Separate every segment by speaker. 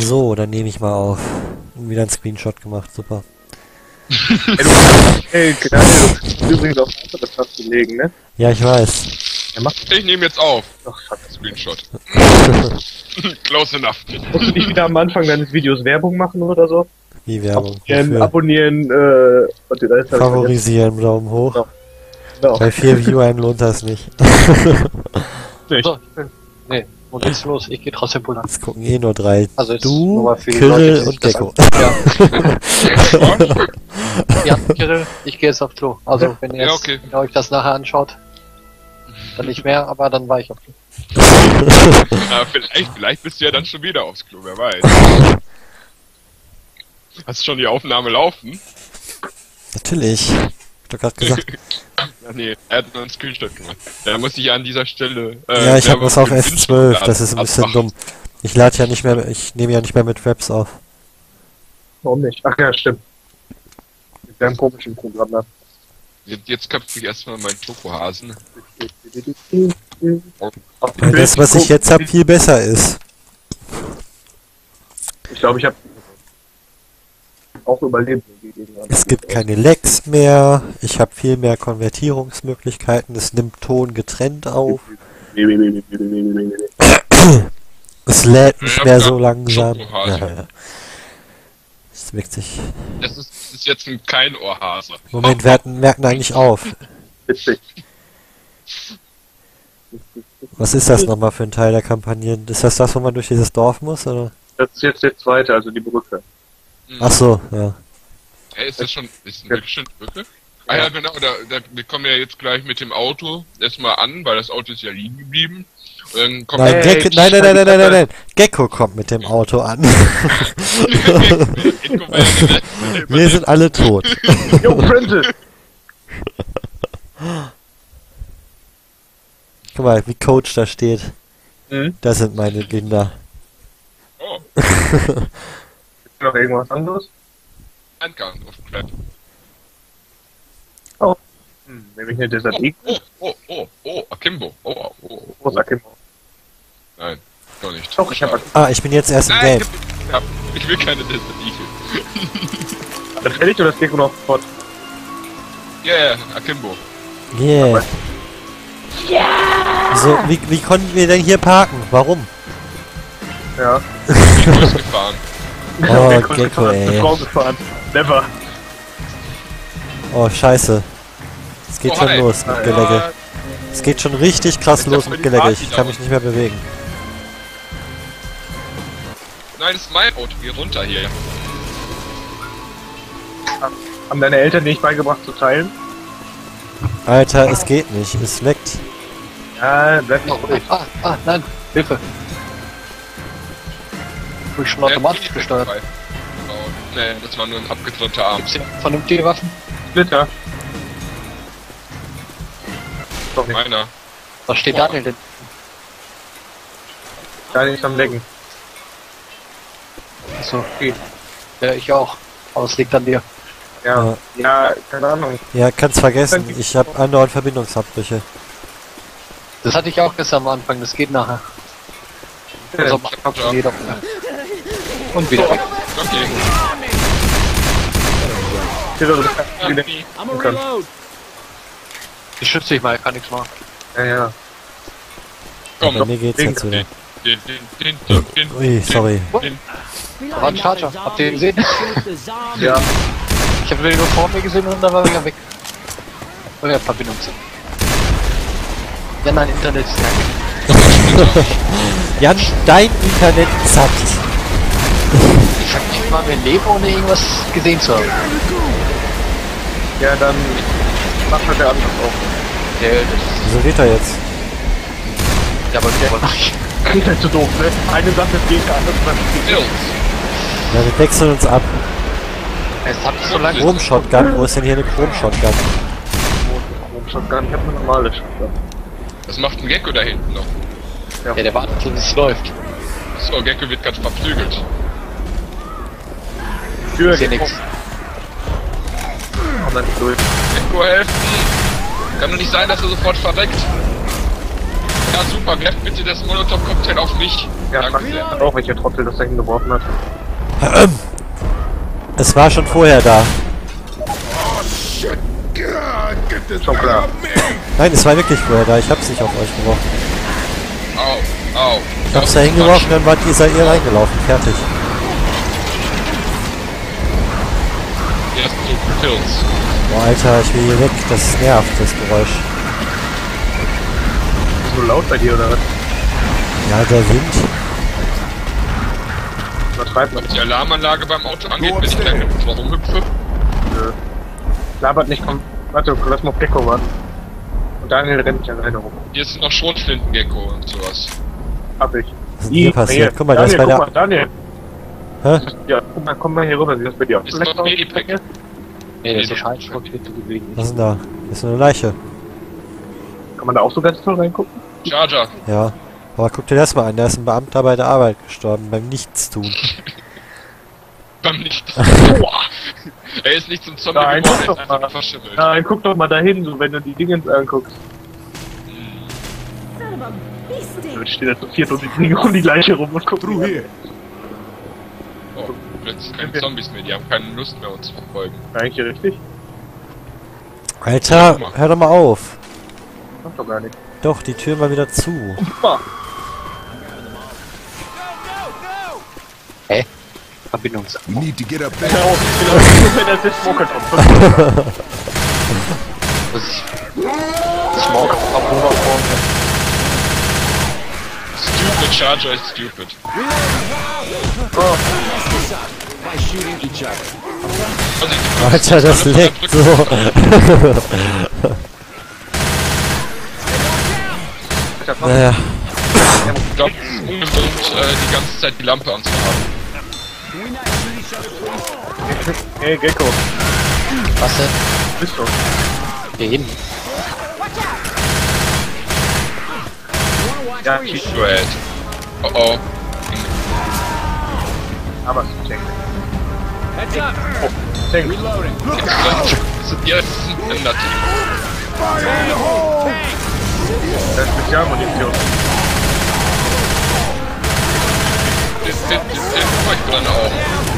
Speaker 1: So, dann nehme ich mal auf. Und wieder einen Screenshot gemacht, super.
Speaker 2: Ey, genau, du kannst übrigens auf andere Taste legen, ne?
Speaker 1: Ja, ich weiß.
Speaker 2: Ja, mach
Speaker 3: Ich nehme jetzt auf.
Speaker 2: doch, fuck.
Speaker 3: Screenshot. Close enough.
Speaker 2: Musst du nicht wieder am Anfang deines Videos Werbung machen oder so?
Speaker 1: Wie Werbung.
Speaker 2: Abonnieren, was die da ist.
Speaker 1: Favorisieren, Daumen hoch.
Speaker 2: Ja. Genau.
Speaker 1: Bei 4 Viewern lohnt das nicht.
Speaker 2: Nicht.
Speaker 4: So, nee, wo geht's los? Ich geh trotzdem pullern.
Speaker 1: Es gucken eh nur 3.
Speaker 4: Also jetzt
Speaker 1: Du,
Speaker 4: nur mal für die
Speaker 1: Kirill
Speaker 4: Leute, die
Speaker 1: und
Speaker 4: sich
Speaker 1: Gecko.
Speaker 4: Ja, Kirill, ich gehe jetzt auf Klo. Also wenn ihr,
Speaker 3: Ja,
Speaker 4: jetzt,
Speaker 3: okay.
Speaker 4: wenn ihr euch das nachher anschaut, dann nicht mehr, aber dann war ich auf Klo.
Speaker 3: Ja, vielleicht bist du ja dann schon wieder aufs Klo, wer weiß. Hast du schon die Aufnahme laufen?
Speaker 1: Natürlich. Hab doch gerade gesagt.
Speaker 3: Ja, nee, er hat nur einen Screenshot gemacht. Da muss ich ja an dieser Stelle...
Speaker 1: Ja, ich habe
Speaker 3: Werbung
Speaker 1: was auf
Speaker 3: für den
Speaker 1: F12,
Speaker 3: Wünschungsladen
Speaker 1: das ist ein bisschen
Speaker 3: abmachen.
Speaker 1: dumm. Ich lade ja nicht mehr, ich nehme ja nicht mehr mit Webs auf.
Speaker 2: Warum nicht? Ach ja, stimmt. Mit deinem komischen Programm da.
Speaker 3: Jetzt köpfe ich erstmal meinen Schokohasen.
Speaker 1: Weil das, was ich jetzt habe, viel besser ist.
Speaker 2: Ich glaube, ich habe auch überlebt.
Speaker 1: Es gibt keine Lags mehr, ich habe viel mehr Konvertierungsmöglichkeiten, es nimmt Ton getrennt auf, es lädt nicht mehr so langsam.
Speaker 3: Schokohase.
Speaker 1: Ja. Das ist witzig.
Speaker 3: Das ist jetzt kein Ohrhase.
Speaker 1: Moment, wir merken eigentlich auf.
Speaker 2: Witzig.
Speaker 1: Was ist das nochmal für ein Teil der Kampagne? Ist das das, wo man durch dieses Dorf muss, oder?
Speaker 2: Das ist jetzt der zweite, also die Brücke.
Speaker 1: Ach so, ja.
Speaker 3: Hey, ist das wirklich schon eine Brücke? Ah ja, genau, wir kommen ja jetzt gleich mit dem Auto erstmal an, weil das Auto ist ja liegen geblieben. Und dann kommt
Speaker 1: Nein,
Speaker 2: Hey,
Speaker 1: nein. Gecko kommt mit dem Auto an. Wir sind alle tot.
Speaker 2: Yo, Princess!
Speaker 1: Guck mal, wie Coach da steht.
Speaker 2: Mhm.
Speaker 1: Das sind meine Kinder.
Speaker 3: Oh,
Speaker 2: Noch irgendwas anderes?
Speaker 3: Handgun auf Crap.
Speaker 2: Oh. Nämlich eine Desert Eagle.
Speaker 3: Oh, Akimbo. Oh.
Speaker 2: Groß Akimbo.
Speaker 3: Nein, gar nicht.
Speaker 2: Doch, ich habe
Speaker 1: Ah, ich bin jetzt erst im
Speaker 3: Nein,
Speaker 1: Game.
Speaker 3: ich will keine Desert Eagle.
Speaker 2: das fertig oder das Gecko noch fort?
Speaker 3: Yeah, Akimbo.
Speaker 1: Yeah. So, wie konnten wir denn hier parken? Warum?
Speaker 2: Ja.
Speaker 3: Ich bin losgefahren.
Speaker 1: Oh,
Speaker 2: Gecko ist
Speaker 1: Gecko,
Speaker 2: gefahren,
Speaker 1: ey.
Speaker 2: ist Frau gefahren. Never.
Speaker 1: Oh, scheiße. Es geht
Speaker 3: Oh,
Speaker 1: schon
Speaker 3: hi.
Speaker 1: los mit Gelecke. Es geht schon richtig krass los mit Gelecke. Ich kann mich nicht mehr bewegen.
Speaker 3: Nein, das ist mein Auto. Geh runter hier.
Speaker 2: Haben deine Eltern dir nicht beigebracht zu teilen?
Speaker 1: Alter, es geht nicht. Es leckt.
Speaker 2: Ja, bleib mal ruhig.
Speaker 4: Nein, Hilfe. Wurde schon automatisch gesteuert.
Speaker 3: Nee, das war nur ein abgetrennter Arm.
Speaker 4: Gibt's hier vernünftige Waffen?
Speaker 2: Splitter. Doch nicht.
Speaker 3: Meiner.
Speaker 4: Was steht
Speaker 3: Boah.
Speaker 4: Daniel denn?
Speaker 2: Gar nicht am Lecken.
Speaker 4: Achso, okay. Ja, ich auch. Aber es liegt an dir.
Speaker 2: Ja. Ja, keine Ahnung.
Speaker 1: Ja, kann's vergessen. Ich habe andauernd Verbindungsabbrüche.
Speaker 4: Das hatte ich auch gestern am Anfang, das geht nachher. Also am Anfang von jeder Runde. Und wieder weg.
Speaker 3: Okay.
Speaker 2: Tilo, du bist wieder können.
Speaker 4: Ich schütze dich mal, kann nichts machen.
Speaker 2: Ja.
Speaker 3: Komm,
Speaker 1: Bei mir geht's jetzt wieder.
Speaker 3: Den.
Speaker 1: Ui, sorry.
Speaker 4: Da war ein Charger, habt ihr ihn gesehen?
Speaker 2: Ja.
Speaker 4: Ich habe den nur vor mir gesehen und dann war er wieder weg. Weil wir Verbindung sind. Ja, nein, Internet ist kacke.
Speaker 1: Jan, dein Internet zackt.
Speaker 4: Ich sag nicht mal, wir leben, ohne irgendwas gesehen zu haben.
Speaker 2: Ja, dann macht halt der andere auch.
Speaker 1: Wieso geht er jetzt?
Speaker 4: Ja, aber wir wollen nicht.
Speaker 2: Geht halt zu doof, ne? Eine Sache geht der andere Sache geht.
Speaker 1: Ja, wir wechseln uns ab.
Speaker 4: Es hat so lange.
Speaker 1: Chrom-Shotgun? Wo ist denn hier eine Chrom-Shotgun?
Speaker 2: Shotgun, ich hab eine normale Shotgun.
Speaker 3: Was macht ein Gecko da hinten noch?
Speaker 4: Ja, der wartet, bis es läuft.
Speaker 3: So, Gecko wird ganz verprügelt.
Speaker 2: Tür
Speaker 4: Ich seh nix.
Speaker 2: Komm dann nicht durch.
Speaker 3: Gecko helfen! Kann doch nicht sein, dass er sofort verreckt. Ja, super, werft bitte das Molotov-Cocktail auf mich.
Speaker 2: Ja,
Speaker 3: Danke
Speaker 2: fragt
Speaker 3: sehr.
Speaker 2: auch, welcher Trottel das da hingeworfen hat.
Speaker 1: Es war schon vorher da.
Speaker 2: Schon klar.
Speaker 1: Nein, es war wirklich vorher da. Ich hab's nicht auf euch geworfen.
Speaker 3: Au, au.
Speaker 1: Ich hab's da hingeworfen, dann war ihr reingelaufen. Fertig.
Speaker 3: Erst so Pills.
Speaker 1: Boah, Alter, ich will hier weg. Das nervt, das Geräusch.
Speaker 2: Ist so laut bei dir, oder was?
Speaker 1: Ja, der Wind.
Speaker 2: Übertreibt man.
Speaker 3: Die Alarmanlage beim Auto angeht, wenn ich gleich mit dem Tor rumhüpfe.
Speaker 2: Labert nicht, komm. Warte, lass mal auf Gecko warten. Und Daniel rennt nicht alleine rum.
Speaker 3: Hier ist noch Schrotflintengecko und sowas.
Speaker 2: Hab ich.
Speaker 1: Was ist denn hier passiert? Guck mal, da ist
Speaker 2: Daniel,
Speaker 1: bei
Speaker 2: guck
Speaker 1: der...
Speaker 2: mal, Daniel.
Speaker 1: Hä?
Speaker 2: Ja, guck mal, komm mal hier rüber. Sieht das bei dir auch
Speaker 3: Ist
Speaker 2: schlecht
Speaker 3: noch
Speaker 2: aus?
Speaker 3: Medipack.
Speaker 4: Nee, das ist Scheinschrott gewesen.
Speaker 1: Was ist denn da? Das ist eine Leiche.
Speaker 2: Kann man da auch so ganz toll reingucken?
Speaker 3: Charger.
Speaker 1: Ja. Aber guck dir das mal an. Da ist ein Beamter bei der Arbeit gestorben. Beim Nichtstun.
Speaker 3: Beim Licht. Boah. Er ist nicht zum Zombie
Speaker 2: Nein,
Speaker 3: geworden,
Speaker 2: guck
Speaker 3: er ist
Speaker 2: doch
Speaker 3: einfach
Speaker 2: mal.
Speaker 3: nur verschimmelt.
Speaker 2: Nein, guck doch mal dahin, so, wenn du die Dingens anguckst.
Speaker 5: Son of a beastie!
Speaker 2: Dann steht da zu viert und die Dinge um die Leiche rum und gucken.
Speaker 3: Oh, plötzlich keine Zombies mehr, die haben keine Lust mehr uns zu verfolgen.
Speaker 2: Eigentlich richtig?
Speaker 1: Alter, hör doch mal auf.
Speaker 2: Macht doch gar nicht.
Speaker 1: Doch, die Tür mal wieder zu.
Speaker 4: Hä? Verbindungs...
Speaker 6: You need to get up there.
Speaker 2: Genau, wenn das jetzt Smoker kommt.
Speaker 4: Was ist... Smoke auf Oberform.
Speaker 3: Stupid Charger ist stupid. Also,
Speaker 1: Alter, das leckt so. Naja.
Speaker 3: Ich glaube, es ist ungesund, die ganze Zeit die Lampe anzuhaben.
Speaker 2: Hey, Gecko,
Speaker 4: Was denn?
Speaker 2: bist du?
Speaker 4: Hier hinten.
Speaker 2: Ja,
Speaker 3: Red. Oh oh.
Speaker 2: aber es ist Oh, Tank.
Speaker 3: Ja, das ist ein Ender-Team.
Speaker 2: Das ist Spezialmunition.
Speaker 3: Das macht dann auch.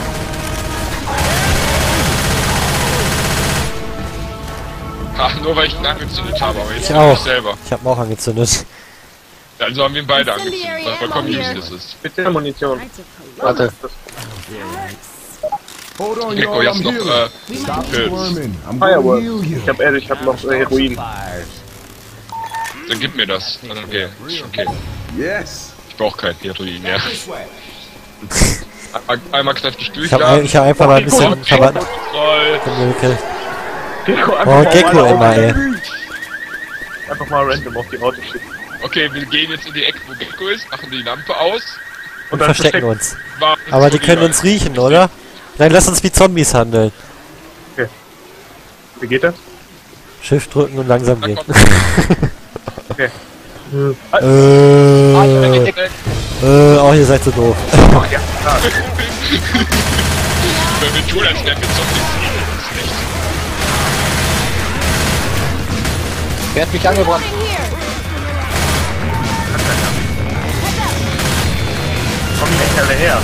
Speaker 3: Ach, nur weil ich ihn angezündet habe, aber jetzt
Speaker 1: Ich auch.
Speaker 3: selber.
Speaker 1: Ich hab ihn auch angezündet.
Speaker 3: Also haben wir ihn beide angezündet, was vollkommen useless ist.
Speaker 2: Spezialmunition.
Speaker 4: Warte.
Speaker 6: Hold on,
Speaker 3: Gecko,
Speaker 6: y'all.
Speaker 3: jetzt
Speaker 6: I'm
Speaker 3: noch,
Speaker 6: healing. Stop
Speaker 3: Pilz.
Speaker 6: squirming. I'm gonna
Speaker 2: Firework.
Speaker 6: heal you.
Speaker 2: Ich hab noch Heroin.
Speaker 3: Dann gib mir das. Okay, ist okay.
Speaker 6: Yes.
Speaker 3: Ich brauch kein Heroin mehr. Einmal kräftig
Speaker 1: Ich hab
Speaker 3: durchladen.
Speaker 1: einfach mal ein bisschen
Speaker 3: Und
Speaker 1: verwandt.
Speaker 3: Kontroll.
Speaker 2: Gecko, einfach
Speaker 1: Oh,
Speaker 2: mal
Speaker 1: Gecko
Speaker 2: weiter
Speaker 1: immer,
Speaker 2: auf-
Speaker 1: ey.
Speaker 2: Einfach mal random auf die Autos schicken.
Speaker 3: Okay, wir gehen jetzt in die Ecke, wo Gecko ist, machen die Lampe aus.
Speaker 1: Und verstecken uns.
Speaker 3: warten,
Speaker 1: Aber
Speaker 3: bis
Speaker 1: die können uns riechen, oder? Nein, lass uns wie Zombies handeln.
Speaker 2: Wie geht das?
Speaker 1: Shift drücken und langsam
Speaker 3: Da
Speaker 1: gehen.
Speaker 3: kommt
Speaker 2: Okay.
Speaker 1: Oh, ihr seid so doof.
Speaker 2: Ach ja, klar.
Speaker 3: wenn wir tun, als wären wir Zombies. Das ist nicht.
Speaker 4: Wer hat mich angebrannt?
Speaker 2: Komm die Kerle her.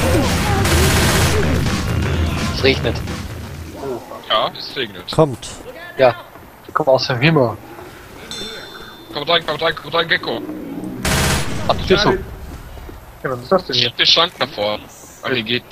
Speaker 4: Es regnet.
Speaker 3: Ja, es regnet.
Speaker 1: Kommt.
Speaker 4: Ja. Wir kommen aus dem Himmel.
Speaker 3: Kommt rein, Gecko.
Speaker 4: Ach, die Tür zu.
Speaker 2: Ja, was ist das denn hier?
Speaker 3: Schieb den Schrank davor. Ah, hier geht.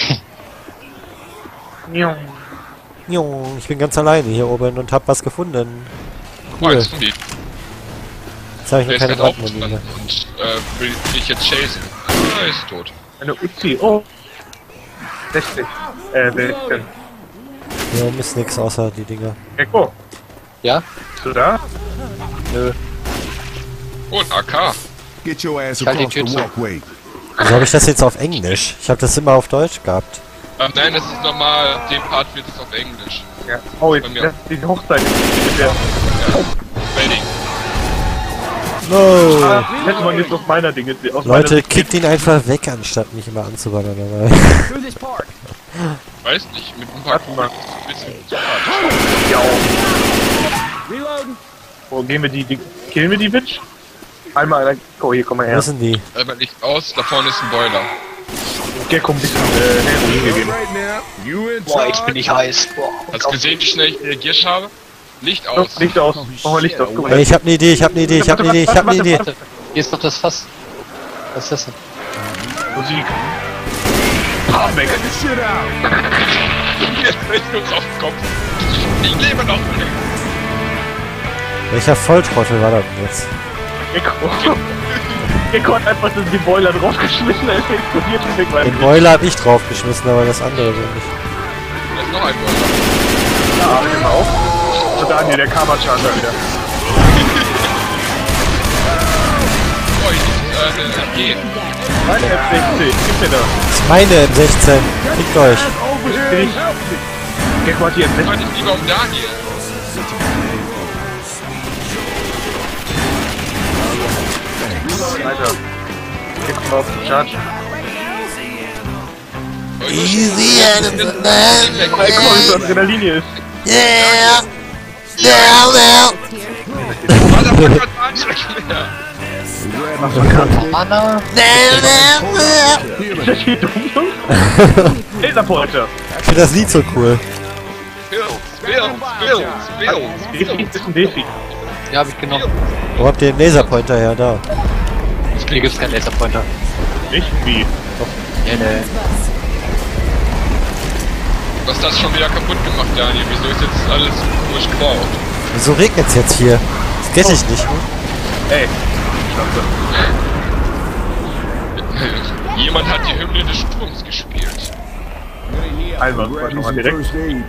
Speaker 1: Jo, ich bin ganz alleine hier oben und hab was gefunden.
Speaker 3: Oh,
Speaker 1: Cool.
Speaker 3: jetzt Zombie.
Speaker 1: Jetzt habe ich
Speaker 3: Der
Speaker 1: noch
Speaker 3: ist
Speaker 1: keine
Speaker 3: gerade
Speaker 1: Brandmuni mehr.
Speaker 3: aufgestanden und will dich jetzt chasen. Ah, er ist tot.
Speaker 2: Eine Uzi. Oh. 60. 16.
Speaker 1: Hier oben ist nix außer die Dinger.
Speaker 2: Gecko,
Speaker 4: Ja?
Speaker 2: bist du da?
Speaker 4: Nö.
Speaker 3: Oh, ein AK.
Speaker 6: Get your ass
Speaker 4: Halt die
Speaker 6: across the
Speaker 4: Tür zu.
Speaker 6: walkway.
Speaker 1: Wieso habe ich das jetzt auf Englisch? Ich habe das immer auf Deutsch gehabt.
Speaker 3: Nein, das ist normal. Den Part wird es auf Englisch.
Speaker 2: Ja. Oh, jetzt
Speaker 3: Bei mir.
Speaker 2: das ist die Hochzeit. Ja.
Speaker 3: Wedding.
Speaker 1: No!
Speaker 2: Hätte man jetzt aus meiner Dinge. Aus
Speaker 1: Leute,
Speaker 2: meiner
Speaker 1: kickt ihn einfach weg, anstatt mich immer anzuballern dabei.
Speaker 3: Weiß nicht, mit ein paar
Speaker 2: Warte mal.
Speaker 3: Kugeln ist es ein bisschen zu hart.
Speaker 2: Ja. Wo gehen wir die killen wir die Bitch? Einmal, oh, hier, komm mal
Speaker 1: Wo
Speaker 2: her.
Speaker 1: sind die?
Speaker 3: Aber Licht aus, da vorne ist ein Boiler.
Speaker 2: Gecko ein bisschen Heroin gegeben.
Speaker 6: Right now, you in
Speaker 4: Boah, jetzt
Speaker 6: charge.
Speaker 4: bin ich heiß. Boah.
Speaker 3: Hast du gesehen, wie schnell ich reagiert habe? Licht aus.
Speaker 2: Oh, Licht aus. Mach mal Licht aus. Guck
Speaker 1: Ey,
Speaker 2: mal.
Speaker 1: ich hab ne Idee, ich hab ne Idee, ich hab ne Idee, ich hab ne Idee.
Speaker 4: Warte, hier ist doch das Fass. Was ist das denn?
Speaker 2: Musik. Ah, weg.
Speaker 6: Get the shit out.
Speaker 3: Jetzt fällt mir auf den Kopf. Ich lebe noch.
Speaker 1: Welcher Volltrottel war das denn jetzt?
Speaker 2: Gecko. Gecko hat einfach die Boiler draufgeschmissen, er ist explodiert und weg.
Speaker 1: Den Boiler hab ich draufgeschmissen, aber das andere so nicht.
Speaker 3: Da ist noch ein Boiler.
Speaker 2: Ja, nimm mal auf. So, Daniel, der Karma-Charger wieder.
Speaker 3: Oh, ich muss gehen.
Speaker 2: Meine F60, gib mir das.
Speaker 1: Das ist meine M16. Fickt euch.
Speaker 2: Ich. Gecko hat hier
Speaker 3: Ich
Speaker 2: M16.
Speaker 3: meine, ich lieber um Daniel.
Speaker 2: Alter. Gecko auf den Charge.
Speaker 1: Easy and
Speaker 2: Guck mal, wie so Adrenalin hier ist.
Speaker 1: Yeah! Yeah, yeah!
Speaker 3: Motherfucker, Daniel.
Speaker 4: Anna.
Speaker 2: Ist das hier dumm, Jungs? Laserpointer.
Speaker 1: Ich finde das Lied so cool.
Speaker 3: Spills.
Speaker 2: Das ist ein Defi.
Speaker 4: Ja, hab ich genommen.
Speaker 1: Wo habt ihr den Laserpointer her? Da.
Speaker 4: Hier gibt's keinen Laserpointer.
Speaker 2: Nicht wie.
Speaker 4: Nee.
Speaker 3: Was ist das schon wieder kaputt gemacht, Daniel? Wieso ist jetzt alles so komisch gebaut?
Speaker 1: Wieso regnet's jetzt hier? Das geht ich nicht.
Speaker 2: Ey.
Speaker 3: Jemand hat die Hymne des Sturms gespielt.
Speaker 2: Einmal, nochmal direkt.
Speaker 6: First aid.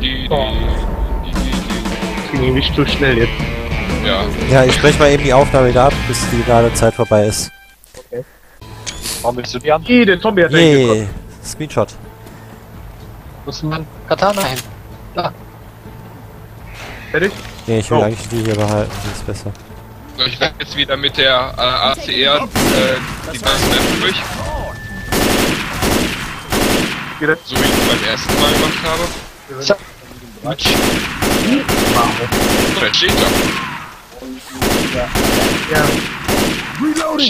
Speaker 2: Ging irgendwie nicht so schnell jetzt.
Speaker 3: Ja.
Speaker 1: Ja, ich spreche mal eben die Aufnahme wieder ab, bis die Ladezeit vorbei ist.
Speaker 4: Warum willst du die haben?
Speaker 2: Der Zombie hat da hingekommen.
Speaker 1: Yay! Screenshot.
Speaker 4: Wo ist denn mein Katana hin? Da.
Speaker 2: Fertig?
Speaker 1: Nee, ich will
Speaker 2: Oh.
Speaker 1: eigentlich die hier behalten, die ist besser.
Speaker 3: So, ich werde jetzt wieder mit der ACR die ganze Map durch.
Speaker 2: Wieder.
Speaker 3: So wie ich es beim ersten Mal gemacht habe.
Speaker 4: So. Quatsch.
Speaker 3: So, jetzt steht da.
Speaker 2: Ja.
Speaker 6: Reloading.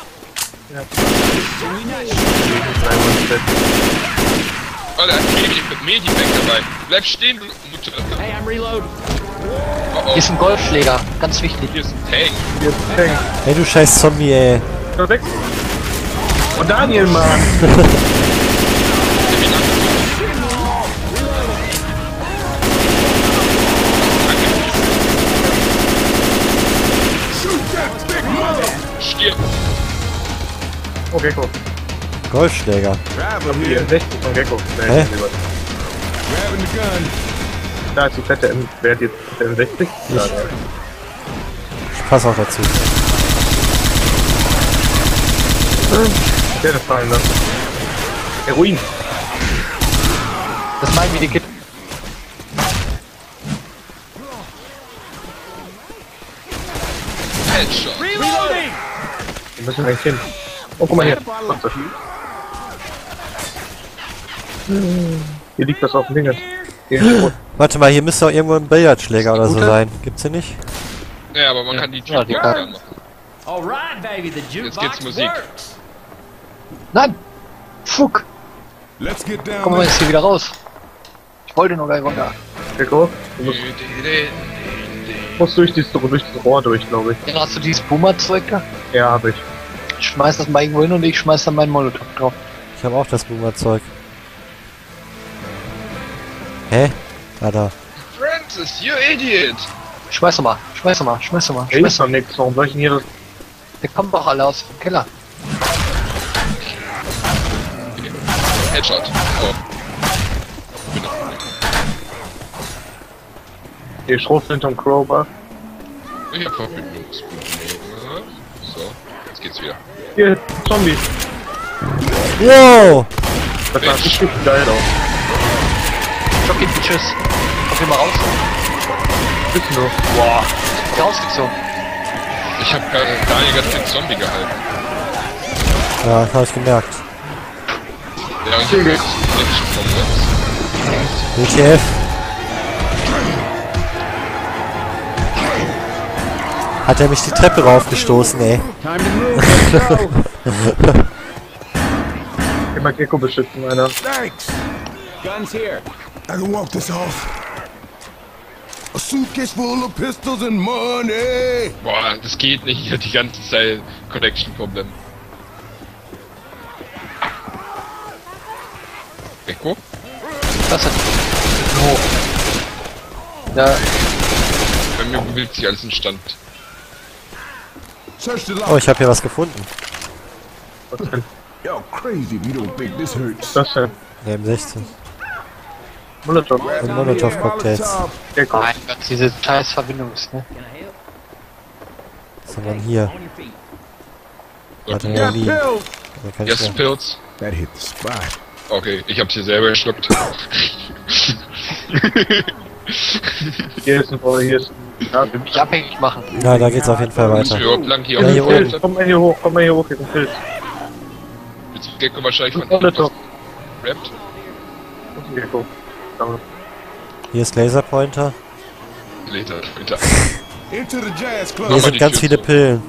Speaker 3: Oh, da ist Medipack dabei. Bleib stehen, du Mutter. Hey, I'm reload. Oh,
Speaker 4: Hier ist ein Golfschläger. Ganz wichtig.
Speaker 3: hier ist ein Tank.
Speaker 2: Jetzt hängt.
Speaker 1: Hey, du scheiß Zombie, ey.
Speaker 2: So, weg. Und Daniel, Mann.
Speaker 3: Stirb.
Speaker 2: Oh, Gecko.
Speaker 1: Golfschläger.
Speaker 2: Hier, 60 von Gecko.
Speaker 1: Hä?
Speaker 6: Grabbing the gun.
Speaker 2: Da ist die fette M. Wer hat jetzt die M60? Ja,
Speaker 1: Ich passe auch dazu.
Speaker 2: Ich werde fallen lassen. Heroin.
Speaker 4: Das ist mein Medikit.
Speaker 3: Headshot.
Speaker 2: Wir müssen eigentlich hin. Oh, guck mal hier. Hier liegt das auf dem Ding. Hier.
Speaker 1: Warte mal, hier müsste doch irgendwo ein Billardschläger oder so
Speaker 4: Gute?
Speaker 1: sein. Gibt's hier nicht?
Speaker 3: Ja, aber man kann die
Speaker 4: Ja, die
Speaker 3: Jukebox
Speaker 4: kann-
Speaker 3: anmachen.
Speaker 5: Alright, baby, the
Speaker 3: Jetzt
Speaker 5: jukebox
Speaker 3: geht's Musik.
Speaker 5: works.
Speaker 4: Nein! Fuck!
Speaker 6: Let's get down
Speaker 4: Kommen wir
Speaker 6: there.
Speaker 4: jetzt hier wieder raus. Ich wollte nur gleich runter.
Speaker 2: Gecko. Du musst durch dieses Rohr durch, glaube ich.
Speaker 4: Ja, hast du dieses Boomer-Zeug da?
Speaker 2: Ja, hab ich.
Speaker 4: Ich schmeiß das mal irgendwo hin und ich schmeiß dann meinen Molotow drauf.
Speaker 1: Ich habe auch das Boomer-Zeug. Hä? Ah, da.
Speaker 3: Francis, you idiot!
Speaker 4: Schmeiß doch mal, schmeiß doch mal, schmeiß doch mal,
Speaker 2: Ey,
Speaker 4: schmeiß
Speaker 2: ist
Speaker 4: doch
Speaker 2: doch nix. Warum soll ich denn hier das...
Speaker 4: mal. Wir kommen doch alle aus dem Keller.
Speaker 3: Headshot. Oh.
Speaker 2: Hier Schrot hinterm Crowbar.
Speaker 3: Ich hab Verbindungsprobleme. So, jetzt geht's wieder.
Speaker 2: Hier, Zombie.
Speaker 1: Wow!
Speaker 2: Das sah richtig geil aus.
Speaker 4: Jockey, tschüss. Komm hier mal raus.
Speaker 2: Ist nur.
Speaker 4: Boah. Rausgezogen.
Speaker 3: Ich hab gerade Daniel ganz den Zombie gehalten.
Speaker 1: Ja, das habe ich gemerkt.
Speaker 3: Ja, und ich hab jetzt vom
Speaker 1: WTF? Hat er mich die Treppe raufgestoßen, ey.
Speaker 6: Time to move. Let's go.
Speaker 2: Immer Gecko beschützen, einer.
Speaker 6: Thanks. Guns here. I can walk this off. A suitcase full of pistols and money.
Speaker 3: Boah, das geht nicht hier die ganze Zeit. Connection-Problem. Gecko?
Speaker 4: Was denn? Hoch. Ja,
Speaker 3: Bei mir bewegt sich alles in Stand.
Speaker 6: Search the
Speaker 1: Oh,
Speaker 6: lock.
Speaker 1: ich habe hier was gefunden.
Speaker 2: Was denn?
Speaker 6: Yo, crazy if you don't think this hurts.
Speaker 2: Was denn?
Speaker 1: Ne, M16.
Speaker 2: Molotow.
Speaker 1: Und Molotov-Cocktails.
Speaker 6: Molotov.
Speaker 2: Gecko.
Speaker 4: mein Gott, diese scheiß Verbindungs, ne?
Speaker 1: Sondern hier.
Speaker 5: On your feet.
Speaker 6: Got
Speaker 1: Adrenalin.
Speaker 6: pills.
Speaker 1: Da kann ich
Speaker 3: Yes,
Speaker 1: ja.
Speaker 3: Pilz.
Speaker 6: That hit the spot.
Speaker 3: Okay, ich hab's hier selber geschluckt.
Speaker 2: Hier ist ein Boy, hier ist ein... Ja,
Speaker 4: Mich abhängig machen.
Speaker 1: Na, da geht's auf jeden Fall
Speaker 3: Müssen
Speaker 1: weiter.
Speaker 3: wir überhaupt lang hier
Speaker 1: Ja,
Speaker 3: auf
Speaker 1: hier
Speaker 3: dem
Speaker 1: oben.
Speaker 3: Pilz?
Speaker 2: Komm mal hier hoch, komm mal hier hoch, hier ist ein Pilz.
Speaker 3: Wird sich Gecko wahrscheinlich von
Speaker 2: Molotow.
Speaker 3: rappt.
Speaker 2: Das ist ein Gecko. Da.
Speaker 1: Hier ist Laserpointer.
Speaker 3: Later.
Speaker 6: Into the jazz club.
Speaker 1: Hier
Speaker 3: Nochmal
Speaker 1: sind
Speaker 3: die
Speaker 1: ganz
Speaker 3: Tür
Speaker 1: viele
Speaker 3: zu.
Speaker 1: Pillen.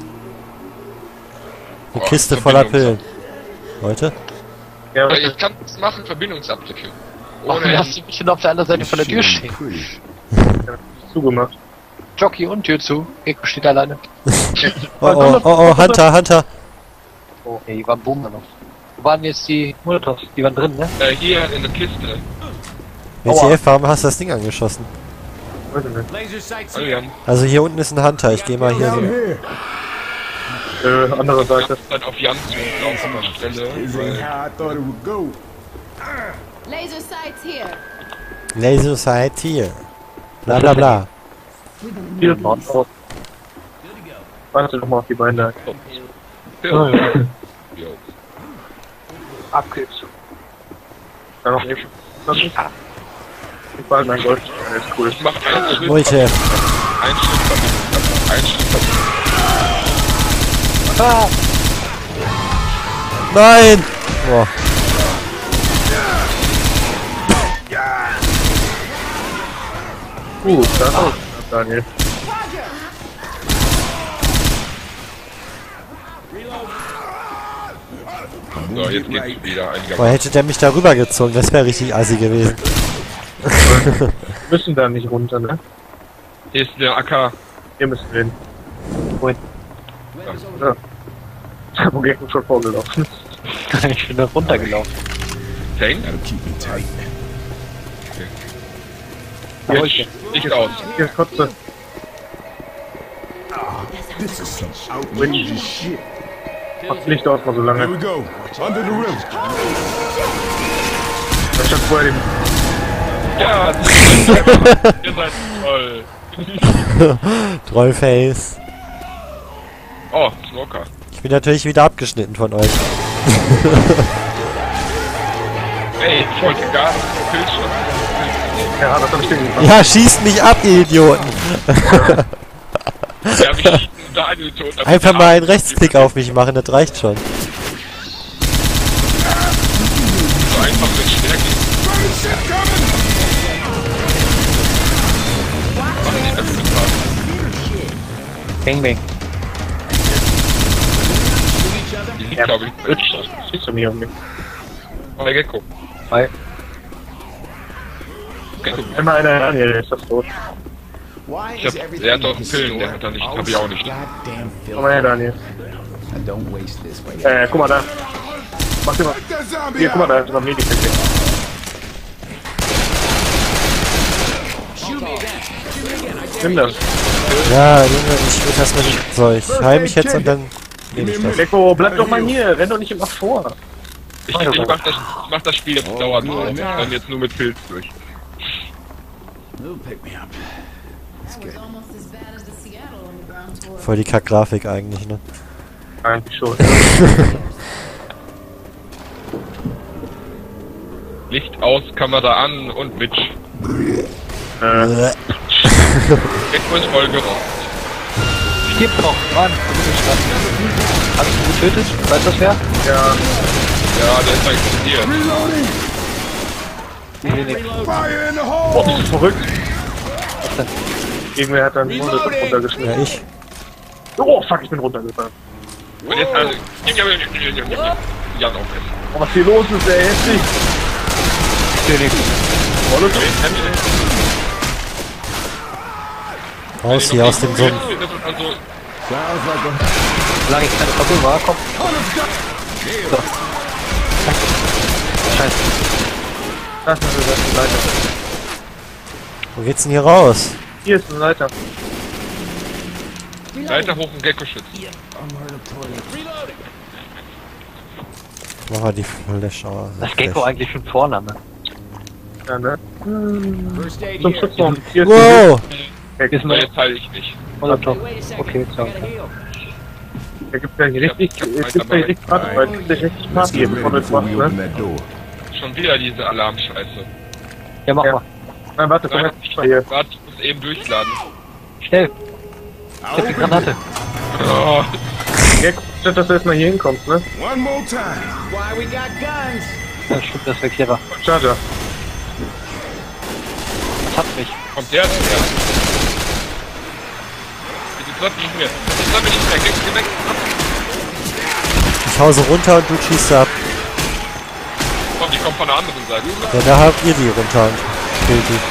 Speaker 1: Eine
Speaker 3: Oh,
Speaker 1: Kiste voller
Speaker 3: Verbindungs-
Speaker 1: Pillen. Leute?
Speaker 2: Ja, was
Speaker 3: Ich kann es machen, Verbindungsabdrücke.
Speaker 4: Warum
Speaker 3: Ohne
Speaker 4: hast du mich denn auf der anderen Seite von der Tür stehen?
Speaker 2: ist zugemacht?
Speaker 4: Jockey und Tür zu. Gecko steht alleine.
Speaker 1: Oh, Hunter, Hunter.
Speaker 4: Oh, hey, die waren Boomer noch. Wo waren jetzt die Molotovs? Die waren drin, ne?
Speaker 3: hier in der Kiste.
Speaker 1: WTF, warum hast du das Ding angeschossen?
Speaker 2: Weiß ich nicht.
Speaker 5: Laser sights
Speaker 3: Oh,
Speaker 5: here.
Speaker 3: ja.
Speaker 1: Also hier unten ist ein Hunter, ich gehe mal hier
Speaker 6: Down
Speaker 1: so.
Speaker 6: here.
Speaker 2: Andere Seite.
Speaker 3: Dann auf Jan zu laufen an der Stelle.
Speaker 6: This ain't how I thought it would go.
Speaker 7: Laser sights here.
Speaker 1: Laser Sight hier. Bla bla bla.
Speaker 2: Hier ist ein Ort. Warte doch mal auf die Beine da.
Speaker 3: Ja. Jo.
Speaker 2: Ab geht's. Da noch nicht. Das ist... Ich behalte mein Gold. Ja, ist cool.
Speaker 3: Ich mach einen Schritt.
Speaker 1: Leute,
Speaker 3: Ein Schritt Verbindungsabdruck. Ein Schritt Verbindungsabdruck.
Speaker 4: Ah!
Speaker 1: nein! Boah.
Speaker 2: Da ist auch Daniel.
Speaker 3: So, jetzt geht's wieder
Speaker 1: Boah,
Speaker 3: einigermaßen.
Speaker 1: hätte der mich da rübergezogen, das wäre richtig assi gewesen.
Speaker 2: Wir müssen da nicht runter, ne?
Speaker 3: Hier ist der AK.
Speaker 2: Hier müssen wir hin. Wohin? Ja. Da wo Gecko schon vorgelaufen.
Speaker 4: Ich bin da runtergelaufen.
Speaker 3: Tank?
Speaker 6: Gotta keep me tight.
Speaker 3: Licht aus.
Speaker 2: Hier ist Kotze.
Speaker 6: This is some outrageous shit.
Speaker 2: Mach das Licht aus mal so
Speaker 6: Here
Speaker 2: lange.
Speaker 6: we go. Under the river.
Speaker 2: Da stand vorher den...
Speaker 3: Ja, ihr seid toll.
Speaker 1: Trollface.
Speaker 3: Oh, Smoker.
Speaker 1: Ich bin natürlich wieder abgeschnitten von euch.
Speaker 3: Ey, ich wollte gar nicht Pilz schon.
Speaker 2: Ja, das hab ich dir gemacht.
Speaker 1: Ja, schießt mich ab, ihr Idioten.
Speaker 3: Ja, mich schießen Daniel tot. aber
Speaker 1: Einfach
Speaker 3: der
Speaker 1: mal einen
Speaker 3: Arme-
Speaker 1: Rechtsklick auf mich machen, das reicht schon.
Speaker 3: So einfach, wenn es schwer geht. Machen die das total.
Speaker 4: Bang, bang.
Speaker 3: Die liegt, glaube ich,
Speaker 2: Schießt du mir um mich.
Speaker 3: bei Gecko.
Speaker 4: Hi.
Speaker 3: Gecko.
Speaker 2: Einmal einer Daniel, der ist das tot.
Speaker 3: Ich hab, der hat doch Pillen, der hat da nicht, hab ich auch nicht.
Speaker 2: Komm mal her, Daniel. Guck mal da. Mach dir mal.
Speaker 6: Take that zombie
Speaker 2: Hier, guck mal,
Speaker 6: out.
Speaker 2: da ist noch Medikament. Nimm das.
Speaker 1: Ja, Junge, ich will das mal nicht. So, ich heil mich jetzt und dann nehme ich das.
Speaker 2: Gecko, bleib doch mal hier. Renn doch nicht immer vor.
Speaker 3: Ich mach das Spiel jetzt dauernd auf. Ich renn jetzt nur mit Pilz durch.
Speaker 7: That was almost as bad as the Seattle Underground tour.
Speaker 1: Voll die Kack-Grafik eigentlich, ne?
Speaker 2: Eigentlich schon.
Speaker 3: Licht aus, Kamera an und Mitch. Gecko ist voll gerockt.
Speaker 4: Stirb doch, Mann. Hast du getötet? Weißt du das wer?
Speaker 2: Ja,
Speaker 3: Ja, der ist explodiert.
Speaker 6: Fire in the hole.
Speaker 2: boah, bist du verrückt? Irgendwer hat dann Molotow runtergeschmissen.
Speaker 1: Ja, ich.
Speaker 2: Oh, fuck, ich bin runtergefallen.
Speaker 3: Und jetzt also. Ja, auch nicht.
Speaker 2: Oh, was hier los ist, ey, heftig.
Speaker 1: Raus hier aus dem Sumpf.
Speaker 3: Also,
Speaker 4: Solange ich keine Doppel war, komm. So. Scheiße.
Speaker 2: Das ist eine Leiter.
Speaker 1: Wo geht's denn hier raus?
Speaker 2: Hier ist eine Leiter.
Speaker 3: Leiter hoch und Gecko schützen.
Speaker 1: Mach mal die Flasche.
Speaker 4: Das Gecko eigentlich schon Vorname.
Speaker 2: Ja, ne?
Speaker 5: First aid
Speaker 2: Zum
Speaker 5: here.
Speaker 2: Schutzraum. Hier ist
Speaker 1: Wow!
Speaker 2: ein
Speaker 3: So, jetzt heile ich nicht.
Speaker 4: Oder doch?
Speaker 5: Wait a second.
Speaker 4: Okay,
Speaker 5: I
Speaker 4: ciao.
Speaker 5: gotta heal.
Speaker 2: Da gibt's ja hier richtig, Party, weil es richtig
Speaker 6: Let's
Speaker 2: Party
Speaker 6: get
Speaker 2: geben,
Speaker 6: ready
Speaker 2: bevor du
Speaker 6: before
Speaker 2: es
Speaker 6: we
Speaker 2: machst,
Speaker 6: open
Speaker 2: ne?
Speaker 6: that door.
Speaker 3: Schon wieder diese Alarmscheiße.
Speaker 4: Ja, mach
Speaker 2: Ja.
Speaker 4: mal.
Speaker 2: Nein, warte, komm
Speaker 3: Nein,
Speaker 2: jetzt mal hier.
Speaker 3: warte, ich muss eben durchladen.
Speaker 4: Schnell. Ich hab die Granate.
Speaker 3: Oh,
Speaker 2: Gecko, statt dass du erstmal hier hinkommst, ne?
Speaker 6: One more time.
Speaker 5: Why we got guns?
Speaker 4: Ja, stimmt, das wäre clever.
Speaker 2: Charger.
Speaker 4: Das hat mich.
Speaker 3: kommt der denn her? Bitte treff nicht mehr. Bitte treff mich nicht mehr. Geh weg.
Speaker 1: Ich hau so runter und du schießt ab.
Speaker 3: Komm, die kommt von der anderen Seite.
Speaker 1: Ja, da habt ihr die runter und killt die.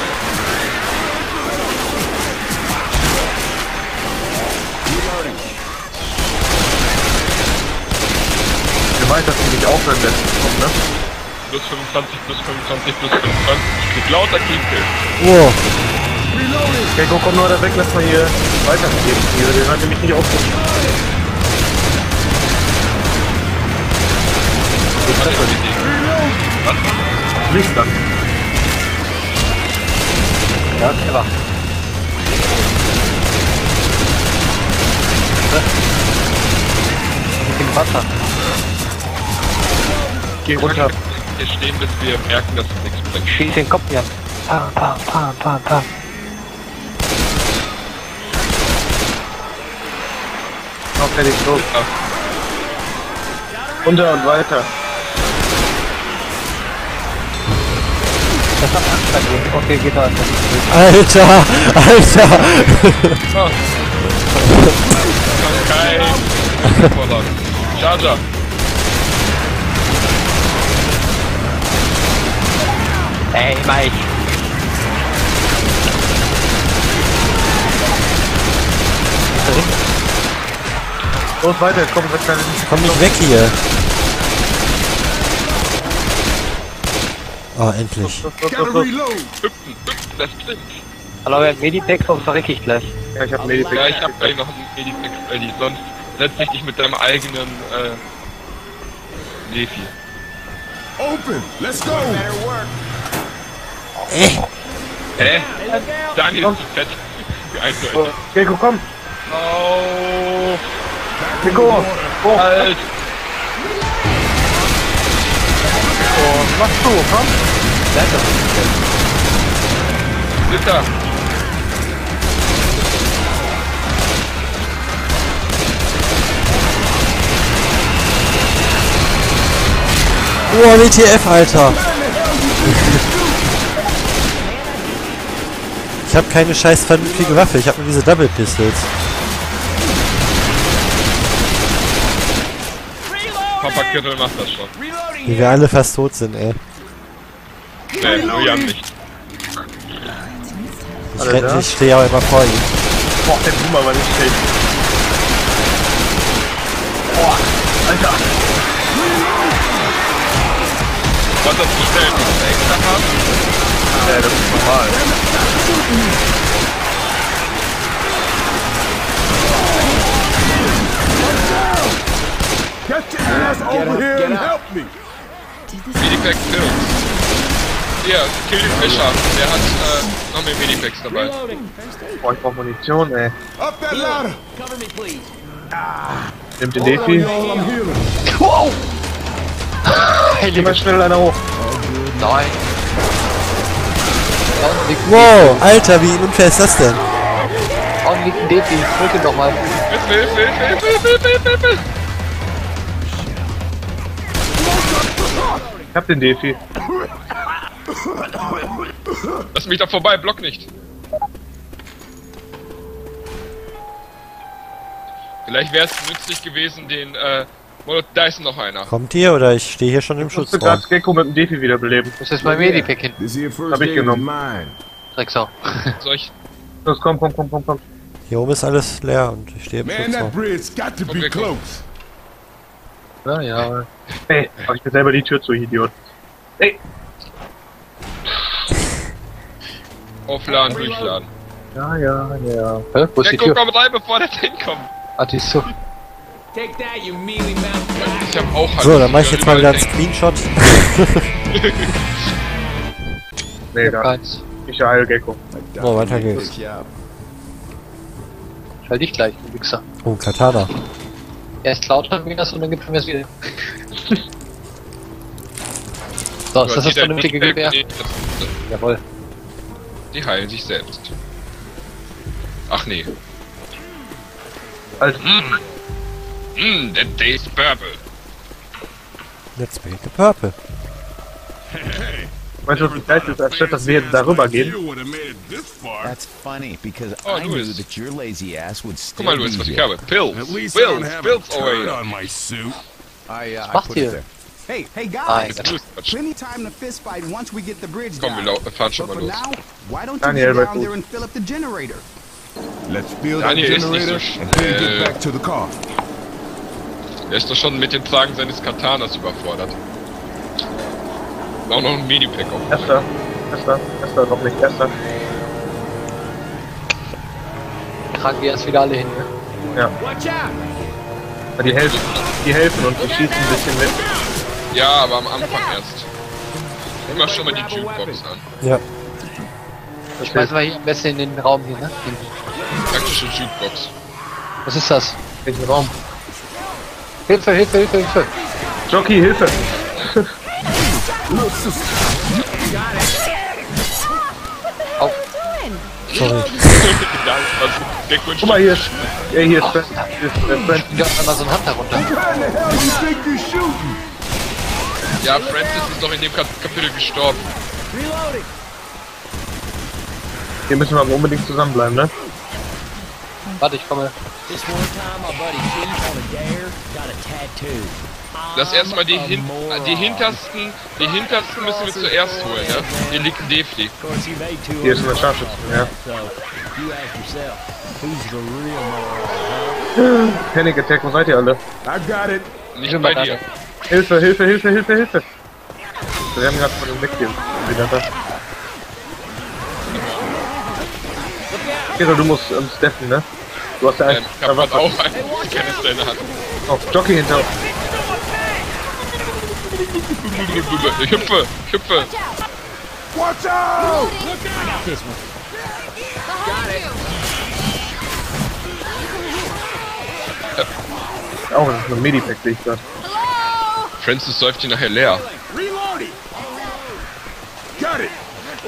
Speaker 2: Du weißt, dass die nicht aufhören werden. Komm, ne?
Speaker 3: Plus 25, plus 25, plus 25. Ich krieg lauter Klinkel.
Speaker 1: Wow.
Speaker 2: Gecko, komm nur da weg, lass mal hier weitergehen. Den hat nämlich nicht aufgerufen. Licht dann.
Speaker 4: Ja, clever. Mit dem Wasser.
Speaker 2: Geh runter.
Speaker 3: Hier stehen, bis wir merken, dass es nichts bringt.
Speaker 4: Schieß den Kopf hier an. Pam, pam, pam, pam, pam.
Speaker 2: Noch fertig, los.
Speaker 3: Ja.
Speaker 2: Runter und weiter.
Speaker 4: Das hat anstrengend. Okay, geht da.
Speaker 1: Alter! Alter!
Speaker 3: Kein Vorlauf. Charger.
Speaker 4: Ey, Mike.
Speaker 2: Los, weiter, komm, weg da.
Speaker 1: Komm nicht weg hier! Oh, endlich.
Speaker 6: Gotta reload.
Speaker 3: Hüpfen, das klingt.
Speaker 4: Hallo, wer hat Medipack, sonst verrecke ich gleich.
Speaker 2: Ja, ich hab Medipack.
Speaker 3: Ja, ich hab gleich noch einen Medipack ready, sonst setz ich dich mit deinem eigenen, Defi.
Speaker 6: Open. Let's go.
Speaker 3: Hä? Daniel ist zu fett. Wie eindeutig.
Speaker 2: Gecko, komm.
Speaker 3: Oh,
Speaker 2: Gecko. Oh,
Speaker 3: halt.
Speaker 2: was machst du? Komm.
Speaker 3: Bitter.
Speaker 1: Oh, WTF, Alter! Ich habe keine scheiß vernünftige Waffe, ich habe nur diese Double Pistols.
Speaker 3: Papa Kittel macht das schon.
Speaker 1: Wie wir alle fast tot sind, ey.
Speaker 3: Nee, nur Jan nicht.
Speaker 1: Ich stehe ja immer vor ihm.
Speaker 2: Boah, der Boomer war nicht schlecht. Boah, Alter.
Speaker 3: Was das zu schnell ist, extra haben?
Speaker 2: Ja, das ist normal.
Speaker 6: Get your ass over here and help me.
Speaker 3: Medipack Pills. Hier, kill den Fischer. Der hat, noch mehr Medipacks dabei.
Speaker 5: Reloading. First aid.
Speaker 2: Boah, ich brauch Munition, ey.
Speaker 6: Up that ladder.
Speaker 5: Cover me, please.
Speaker 2: Nimm den Defi.
Speaker 6: Y'all, I'm healing.
Speaker 4: Wow!
Speaker 2: Geh mal schnell einer hoch.
Speaker 4: Nein.
Speaker 1: Wow, Alter, wie unfair ist das denn?
Speaker 4: Warum liegt ein Defi? Drück ihn doch mal.
Speaker 3: Hilfe.
Speaker 2: Ich hab den Defi.
Speaker 3: Lass mich da vorbei, block nicht. Vielleicht wäre es nützlich gewesen, den, da ist noch einer.
Speaker 1: Kommt ihr oder ich stehe hier schon im
Speaker 2: Ich musste
Speaker 1: Schutzraum?
Speaker 2: gerade Gecko mit dem Defi wiederbeleben.
Speaker 4: Das ist mein Medipack hin.
Speaker 6: This here first
Speaker 2: Hab ich
Speaker 6: aid is
Speaker 2: genommen.
Speaker 6: mine.
Speaker 4: Drecksau.
Speaker 3: Soll ich...
Speaker 2: Los, komm.
Speaker 1: Hier oben ist alles leer und ich stehe im
Speaker 6: Man, that
Speaker 1: Schutzraum.
Speaker 6: bridge's got to be
Speaker 3: Okay, cool.
Speaker 6: close.
Speaker 4: Ja, ja.
Speaker 2: Ey, mach ich mir selber die Tür zu, Idiot. Ey,
Speaker 3: Aufladen, durchladen.
Speaker 2: ja.
Speaker 4: Hä? Wo ist die
Speaker 3: Gecko,
Speaker 4: Tür?
Speaker 3: komm rein, bevor der Tank kommt.
Speaker 4: Ah, die ist so.
Speaker 5: Take that, you mealy mouthed
Speaker 3: Ich hab auch halt...
Speaker 1: So, dann mache ich jetzt mal wieder einen Screenshot.
Speaker 2: Nee, da.
Speaker 4: Keins.
Speaker 2: Ich heil Gecko.
Speaker 1: Oh, weiter geht's.
Speaker 4: Ich halt dich gleich, du Wichser.
Speaker 1: Oh, Katana.
Speaker 4: Erst lauter wie das und dann gibt's mir das wieder. So, ist das das vernünftige Gewehr? Jawohl.
Speaker 3: Die heilen sich selbst. Ach nee.
Speaker 2: Alter,
Speaker 3: That tastes purple.
Speaker 1: Let's make the purple.
Speaker 2: weißt du, was das Geilste ist, anstatt dass wir jetzt darüber gehen?
Speaker 6: You would have made it this far.
Speaker 8: That's funny because
Speaker 3: Oh,
Speaker 8: I knew
Speaker 3: Louis.
Speaker 8: that your lazy ass would
Speaker 3: Guck
Speaker 8: still
Speaker 3: mal,
Speaker 8: be
Speaker 3: Luis, was ich
Speaker 8: here.
Speaker 3: habe. Pills.
Speaker 6: At least I don't have a
Speaker 3: Pills
Speaker 6: turd
Speaker 3: away.
Speaker 6: on my suit.
Speaker 8: I
Speaker 4: macht
Speaker 8: put it
Speaker 4: ihr?
Speaker 8: there.
Speaker 9: Hey,
Speaker 4: Ah,
Speaker 9: guys!
Speaker 4: ja.
Speaker 3: Luis, Quatsch.
Speaker 9: Plenty time to fist fight once we get the bridge
Speaker 3: Komm, wir
Speaker 9: down.
Speaker 3: fahren schon
Speaker 9: But
Speaker 3: mal
Speaker 9: for
Speaker 3: los.
Speaker 9: now, why don't you
Speaker 2: Daniel,
Speaker 9: get
Speaker 2: bei
Speaker 9: down there
Speaker 2: Fuß.
Speaker 9: and fill up the generator?
Speaker 6: Let's fill that
Speaker 3: Daniel ist nicht
Speaker 6: generator
Speaker 3: so
Speaker 6: and then
Speaker 3: schnell.
Speaker 6: get back to the car.
Speaker 3: Er ist doch schon mit dem Tragen seines Katanas überfordert. Auch noch ein Medipack auf.
Speaker 2: Erster, noch nicht, erster.
Speaker 4: Tragen die erst wieder alle hin, ne?
Speaker 2: Ja,
Speaker 5: Watch out!
Speaker 2: die helfen und die schießen ein bisschen mit.
Speaker 3: Ja, aber am Anfang erst. Immer schon mal die Jukebox an.
Speaker 1: Ja.
Speaker 4: Ich weiß mal hier am besten in den Raum hier, ne?
Speaker 3: Praktische Jukebox.
Speaker 4: Was ist das?
Speaker 2: Welchen Raum?
Speaker 4: Hilfe, Hilfe, Hilfe, Hilfe!
Speaker 2: Jockey, Hilfe!
Speaker 4: Auf!
Speaker 1: Sorry.
Speaker 3: Ja, also, der Kunst.
Speaker 2: Guck mal, hier ist Brent.
Speaker 4: Ja, einmal so ein Hand darunter.
Speaker 3: Ja, Francis ist doch in dem Kapitel gestorben.
Speaker 2: Hier müssen wir aber unbedingt zusammenbleiben, ne?
Speaker 4: Warte, ich komme.
Speaker 5: This one time, my buddy Keith on a dare got a tattoo.
Speaker 3: Lass erstmal die hintersten müssen wir zuerst holen, ja? Hier liegt ein Defli.
Speaker 5: Of course, he made two
Speaker 2: Hier ist
Speaker 5: of
Speaker 2: eine
Speaker 5: them,
Speaker 2: Scharfschütze, ja.
Speaker 5: so you ask yourself, who's the real moral?
Speaker 2: Panic Attack, wo seid ihr alle?
Speaker 6: I got it.
Speaker 3: Nicht bei dir.
Speaker 2: Hilfe! Wir haben gerade von dem weggehen. Wieder da. Kira, du musst steffen, ne? Du hast ja
Speaker 3: Ich hab grad auch einen Kanister in der Hand.
Speaker 2: Oh, Jockey hinter uns.
Speaker 3: Ich hüpfe!
Speaker 6: Watch out!
Speaker 5: This one.
Speaker 2: Auch ein Medipack, sehe ich gerade.
Speaker 3: Francis säuft ihn nachher leer.
Speaker 6: Reloading! Got it!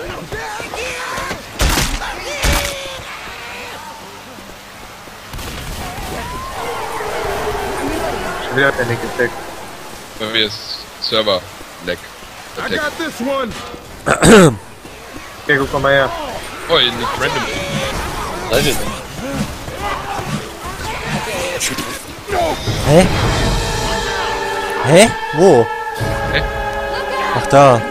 Speaker 2: Schon wieder Panic Attack.
Speaker 3: Weil wir das Server leck.
Speaker 6: I got this one!
Speaker 2: Gecko, komm mal her.
Speaker 3: Oh, hier liegt random.
Speaker 4: Seid ihr denn?
Speaker 1: Hä? Hä? Wo?
Speaker 3: Hä?
Speaker 1: Ach da.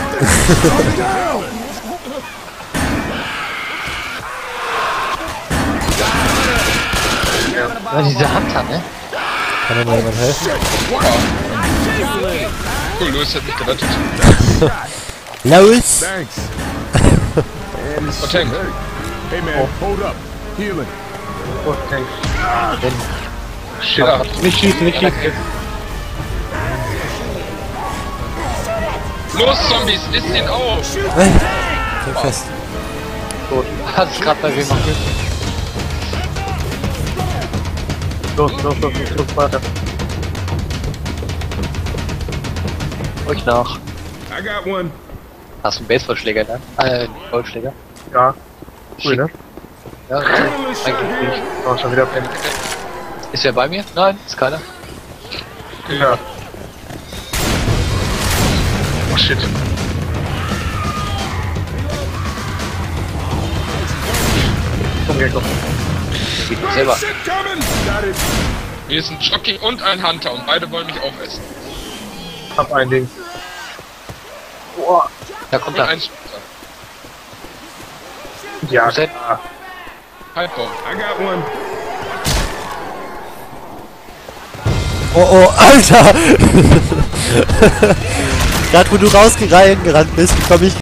Speaker 4: Ja, diese Hunter, ne?
Speaker 1: Kann mir mal jemand helfen?
Speaker 3: Cool, Louis hat mich gerettet.
Speaker 1: Los!
Speaker 6: Thanks. And it's
Speaker 3: Oh, Tank.
Speaker 6: Hey man, hold up. Healing.
Speaker 2: Oh, Tank. Shit.
Speaker 3: Ja.
Speaker 2: Nicht schießen.
Speaker 3: Los, Zombies, isst ihn auf!
Speaker 1: Bin fest.
Speaker 4: Hat es gerade bei wem gemacht.
Speaker 2: Los, weiter.
Speaker 4: Euch nach.
Speaker 6: I got one.
Speaker 4: Hast du einen Baseballschläger, ne? Golfschläger.
Speaker 2: Ja. Cool, ne?
Speaker 4: Ja, eigentlich nicht.
Speaker 2: Oh, schon wieder Panic.
Speaker 4: Ist wer bei mir? Nein, ist keiner.
Speaker 2: Ja. Oh shit. Komm, Gecko.
Speaker 4: steht doch selber.
Speaker 6: Shit coming! Got it.
Speaker 3: Hier ist ein Jockey und ein Hunter und beide wollen mich aufessen.
Speaker 2: Ich hab ein Ding. Boah.
Speaker 4: Da kommt
Speaker 3: Und
Speaker 4: er.
Speaker 3: ein Sprinter.
Speaker 2: Ja,
Speaker 4: Ist er?
Speaker 2: klar.
Speaker 3: Halbbomb.
Speaker 6: I got one.
Speaker 1: Oh, Alter! Gerade wo du rausgerannt bist, bekomme ich